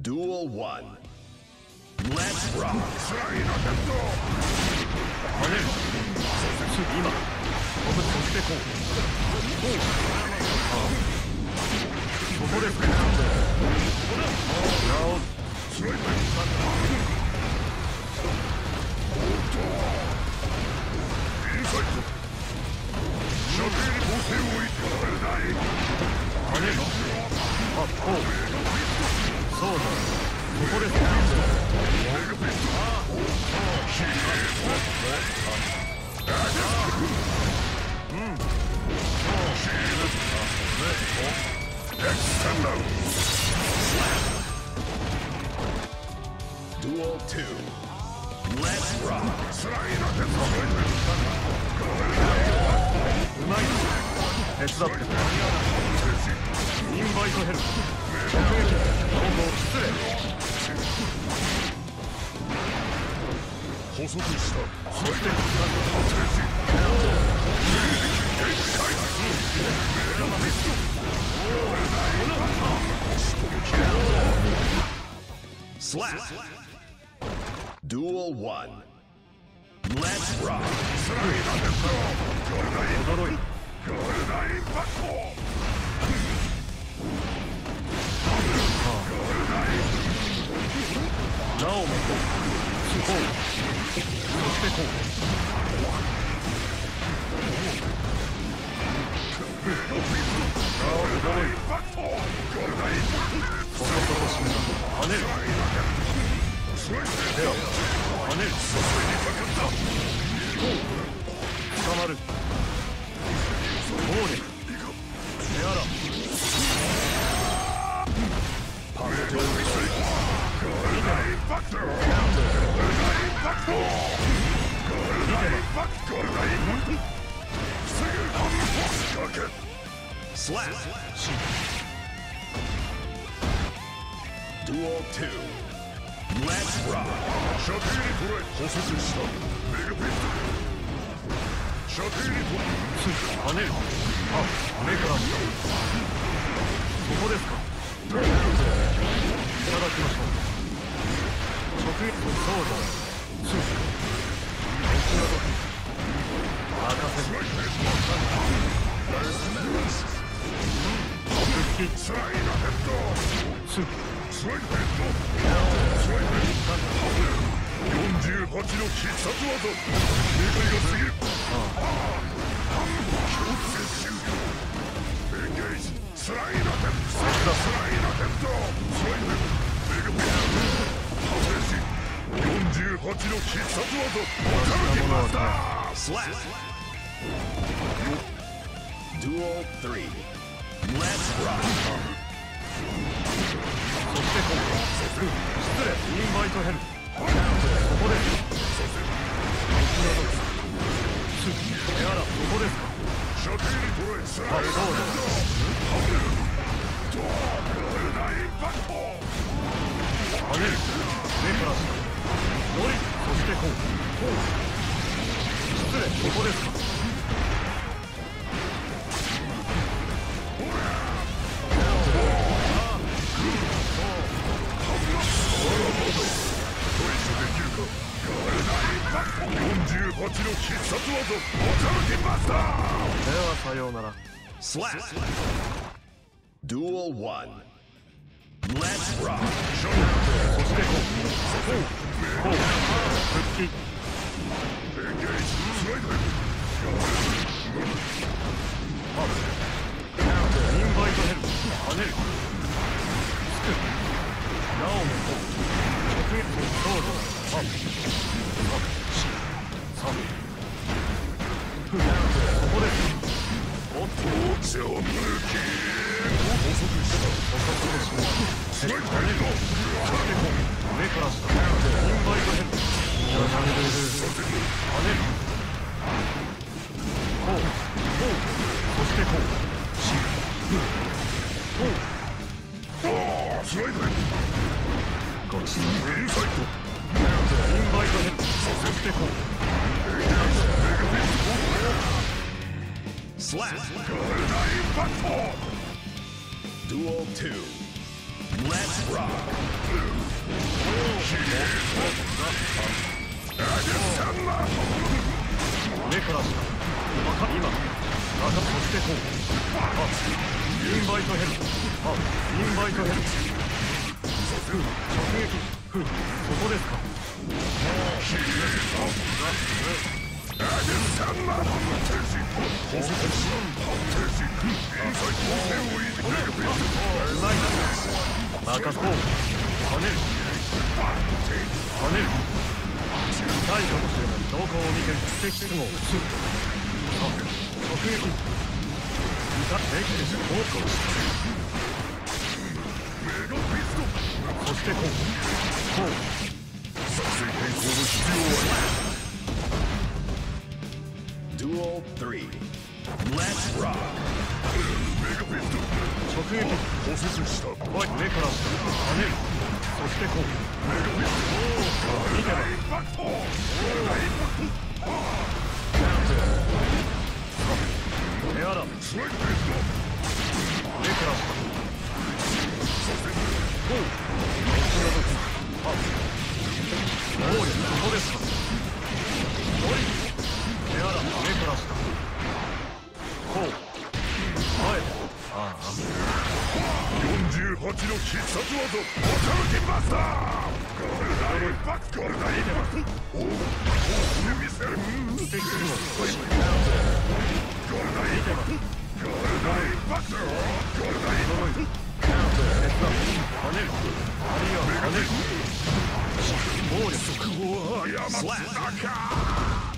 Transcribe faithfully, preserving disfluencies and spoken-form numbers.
Duel one. Let's rock. 跳ねる。今こぶそしてこうこうああここですか。なおスライドインサイド射程に攻勢を置いてはない。跳ねる。あ、こうそうだここですか。 Duel two. Let's rock. うまい手伝ってくれ。インバイトヘルプ直撃本能失礼。補足したそして Slap. Duel one. Let's rock. 驚いなおもこうこうそしてこうああ驚いこの男しめた跳ねるでは跳ねるこう捕まる暴力手荒パンテオリス見てな Slap. Duel two. Let's rock. 射程に捉え捕捉したメガピット射程に捉え跳ねる。あ、目から来たここですか。いただきましょう。直撃そうだつい僕の時任せる復帰スライドヘッドススライドヘッドスライドヘッドよんじゅうはちの必殺技理解が過ぎる。強制終了エンゲージスライドヘッドスライドヘッドスライドヘッドメガピットよんじゅうはちの必殺技驚きました。 Slap. Duel three. Let's rock. そして今回失礼インバイトヘルプここです僕の時すやらここですか。射程に捉えスライドそうだ跳ねる目から下乗りそしてこうこう失礼ここですか。よんじゅうはちの必殺技驚きました。ではさようなら。 Slap. Duel one. Let's rock. そしてこうこうこう復帰エンゲージスライドヘッドインバイトヘルプ跳ねるつくなおもこう直撃そうだあっさんふここですおっとジョムキ捕捉した捕獲としますスライドヘッドそしてこう上から下インバイトヘッド跳ねるこうこうそしてこうしこうスライドヘッドこっちのインサイドインバイトヘッドそしてこう Slap. Duel two. Let's rock. バイトヘルあインバイトヘル直撃ふそこですか任そう跳ねる跳ねる最後のどこを見ても敵都合する直撃歌ってきてもう少しそしてこうこう作戦変更の必要は Duel three. Let's rock. 直撃骨折したおい目から跳ねるそしてこうメガピスト見てないバクトエアラスライドペース目からこうあおいここですかおいエアラ目から下こう前ああよんじゅうはちの必殺技おたぬきマスターゴールダイバックゴールダイバックおお見せる敵のゴールダイゴールダイバックゴールダイバック跳ねるあるいは跳ねる暴力を謝ったか